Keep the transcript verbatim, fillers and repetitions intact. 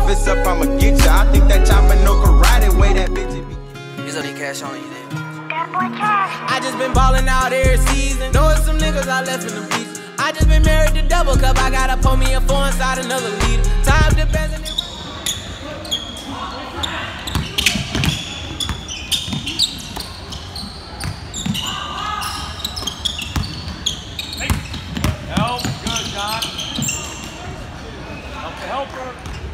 it's up, I'ma get ya. I think that chopper no karate, way that bitch it be. He's only cash on you then. I just been ballin' out every season. Know it's some niggas I left in the beach. I just been married to double cup. I gotta pull me a four inside another leader. Time to best in it. Help, good, John. Help the helper.